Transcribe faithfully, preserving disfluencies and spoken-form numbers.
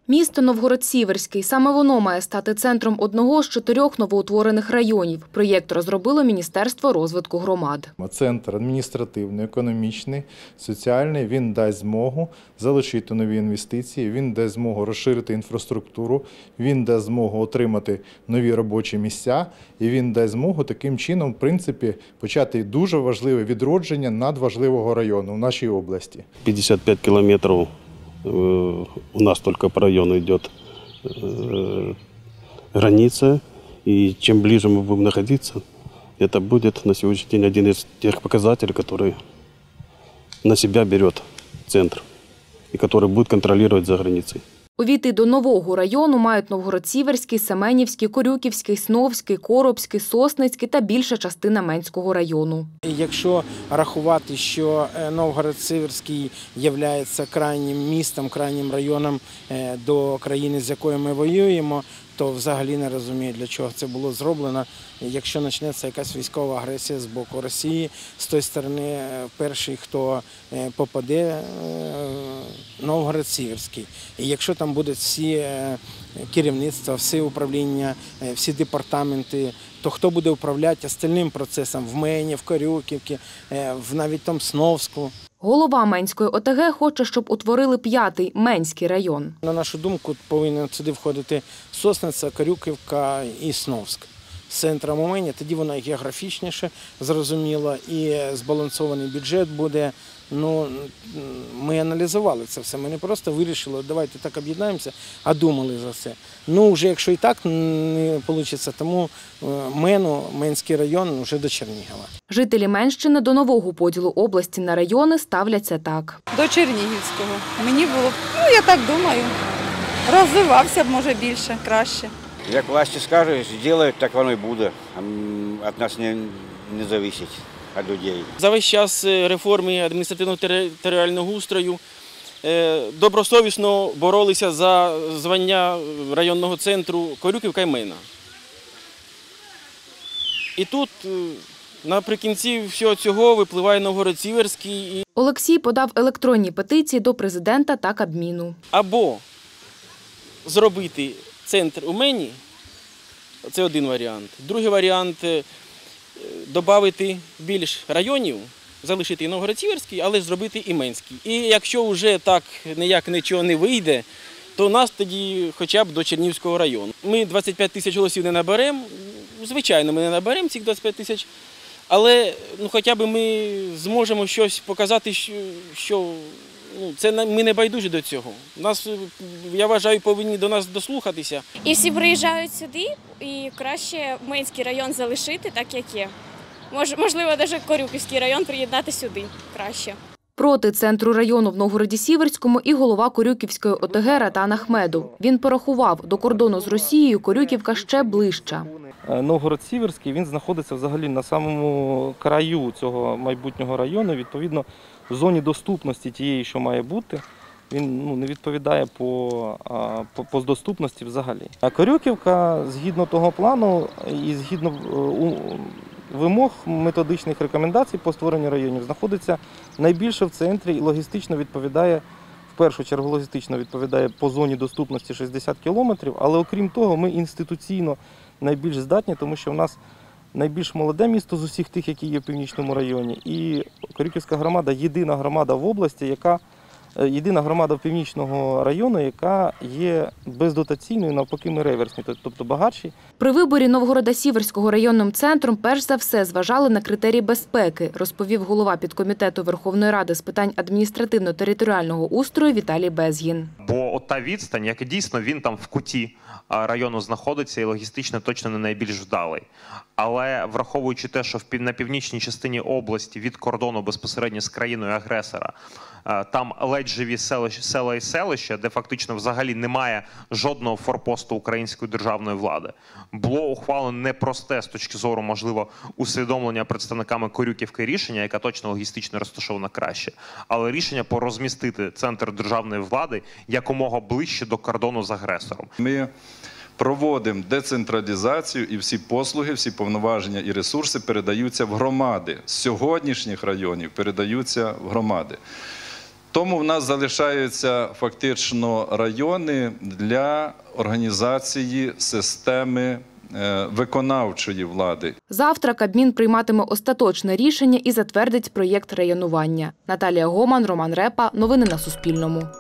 Місто Новгород-Сіверський. Саме воно має стати центром одного з чотирьох новоутворених районів. Проєкт розробило Міністерство розвитку громад. Центр адміністративний, економічний, соціальний, він дасть змогу залучити нові інвестиції, він дасть змогу розширити інфраструктуру, він дасть змогу отримати нові робочі місця і він дасть змогу таким чином, в принципі, почати дуже важливе відродження надважливого району в нашій області. пятьдесят пять километров у нас только по району идет граница, и чем ближе мы будем находиться, это будет на сегодняшний день один из тех показателей, который на себя берет центр и который будет контролировать за границей. Увійти до нового району мають Новгород-Сіверський, Семенівський, Корюківський, Сновський, Коробський, Сосницький та більша частина Менського району. Якщо рахувати, що Новгород-Сіверський є крайнім містом, крайнім районом до країни, з якою ми воюємо, то взагалі не розумію, для чого це було зроблено. Якщо почнеться якась військова агресія з боку Росії, з тої сторони перший, хто попаде, Новгород-Сіверський. І якщо там будуть всі керівництва, всі управління, всі департаменти, то хто буде управляти остальним процесом в Мені, в Корюківці, в навіть там Сновську. Голова Менської ОТГ хоче, щоб утворили п'ятий Менський район. На нашу думку, повинен сюди входити Сосниця, Корюківка і Сновськ. З центром у Мені, тоді воно географічніше, зрозуміло, і збалансований бюджет буде. Ну, ми аналізували це все, ми не просто вирішили, давайте так об'єднаємося, а думали за це. Ну, вже якщо і так не вийде, тому Мену, Менський район вже до Чернігова. Жителі Менщини до нового поділу області на райони ставляться так. До Чернігівського. Мені було, ну я так думаю, розвивався б, може, більше, краще. Як власті скажуть, зроблять, так воно і буде. Від нас не, не залежить. Людей. За весь час реформи адміністративно-територіального устрою добросовісно боролися за звання районного центру Корюківка і Мена. І тут наприкінці всього цього випливає Новгород-Сіверський. Олексій подав електронні петиції до президента та Кабміну. Або зробити центр у Мені – це один варіант. Другий варіант – додати більш районів, залишити і Новгород-Сіверський, але зробити і Менський. І якщо вже так ніяк нічого не вийде, то нас тоді хоча б до Чернігівського району. Ми двадцять п'ять тисяч голосів не наберемо, звичайно, ми не наберемо цих двадцять п'ять тисяч, але ну, хоча б ми зможемо щось показати, що ну, це ми не байдужі до цього. Нас, я вважаю, повинні до нас дослухатися. І всі приїжджають сюди, і краще Менський район залишити так, як є. Мож, можливо, навіть Корюківський район приєднати сюди краще. Проти центру району в Новгороді-Сіверському і голова Корюківської ОТГ Ратан Ахмедов. Він порахував, до кордону з Росією Корюківка ще ближча. Новгород-Сіверський, він знаходиться взагалі на самому краю цього майбутнього району, відповідно, в зоні доступності тієї, що має бути, він ну, не відповідає по, по, по доступності взагалі. А Корюківка, згідно того плану і згідно вимог методичних рекомендацій по створенню районів, знаходиться найбільше в центрі і логістично відповідає, в першу чергу логістично відповідає по зоні доступності шістдесят кілометрів, але окрім того ми інституційно найбільш здатні, тому що в нас найбільш молоде місто з усіх тих, які є в Північному районі. І Корюківська громада – єдина громада в області, яка єдина громада Північного району, яка є бездотаційною, навпаки, ми реверсні, тобто багатші. При виборі Новгорода-Сіверського районним центром перш за все зважали на критерії безпеки, розповів голова підкомітету Верховної Ради з питань адміністративно-територіального устрою Віталій Безгін. Бо ота відстань, як і дійсно він там в куті району знаходиться і логістично точно не найбільш вдалий. Але враховуючи те, що на північній частині області від кордону безпосередньо з країною агресора, там ледь живі села і селища, де фактично взагалі немає жодного форпосту української державної влади, було ухвалено непросте з точки зору, можливо, усвідомлення представниками Корюківки рішення, яка точно логістично розташована краще, але рішення порозмістити центр державної влади якомога ближче до кордону з агресором. Ми проводимо децентралізацію і всі послуги, всі повноваження і ресурси передаються в громади. З сьогоднішніх районів передаються в громади. Тому в нас залишаються фактично райони для організації системи виконавчої влади. Завтра Кабмін прийматиме остаточне рішення і затвердить проєкт районування. Наталія Гоман, Роман Репа. Новини на Суспільному.